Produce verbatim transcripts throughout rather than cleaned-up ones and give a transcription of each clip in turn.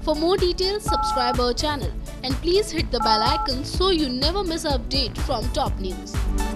For more details, subscribe our channel and please hit the bell icon so you never miss an update from top news.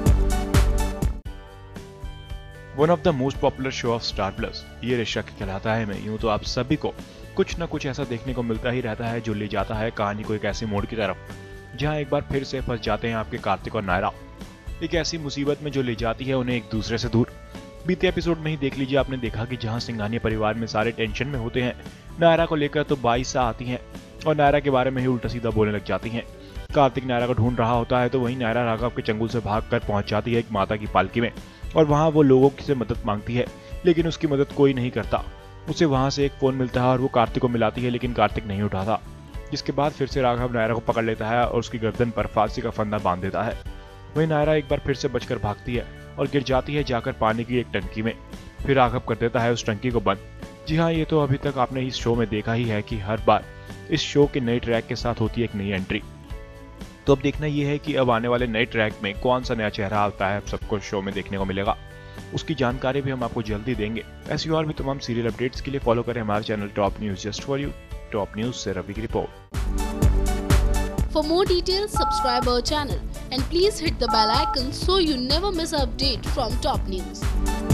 One of the most popular show of Star Plus Yeh Rishta कहलाता है। मैं यूं तो आप सभी को कुछ न कुछ ऐसा देखने को मिलता ही रहता है जो ले जाता है कहानी को एक ऐसी मोड़ की तरफ जहां एक बार फिर से फंस जाते हैं आपके कार्तिक और नायरा, एक ऐसी मुसीबत में जो ले जाती है उन्हें एक दूसरे से दूर। बीते एपिसोड में ही देख लीजिए, आपने देखा कि जहां सिंघानिया परिवार में सारे टेंशन में होते हैं, नायरा को लेकर तो बाईसा आती हैं और नायरा के बारे में ही उल्टा सीधा बोलने लग जाती हैं। कार्तिक नायरा को ढूंढ रहा होता है तो वहीं नायरा राघव के चंगुल से भागकर पहुंच जाती है एक माता की पालकी में और वहां वो लोगों से मदद मांगती है, लेकिन उसकी मदद कोई नहीं करता। उसे वहां से एक फोन मिलता है और वो कार्तिक को मिलाती है, लेकिन कार्तिक नहीं उठाता। जिसके बाद फिर से राघव नायरा को पकड़ लेता है और उसकी गर्दन पर फांसी का फंदा बांध देता है। वहीं नायरा एक बार फिर से बचकर भागती है और गिर जाती है जाकर पानी की एक टंकी में। फिर राघव कर देता है उस टंकी को बंद। जी हाँ, ये तो अभी तक आपने इस शो में देखा ही है कि हर बार इस शो के नए ट्रैक के साथ होती है एक नई एंट्री। तो अब देखना यह है कि अब आने वाले नए ट्रैक में कौन सा नया चेहरा आता है, अब सबको शो में देखने को मिलेगा। उसकी जानकारी भी हम आपको जल्दी देंगे। ऐसी और भी तमाम सीरियल अपडेट्स के लिए फॉलो करें हमारे channel Top News just for you. Top News से रवि की रिपोर्ट। For more details, subscribe our channel and please hit the bell icon so you never miss an update from top news.